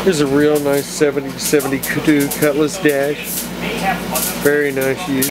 Here's a real nice 70 Cutlass Dash. Very nice use.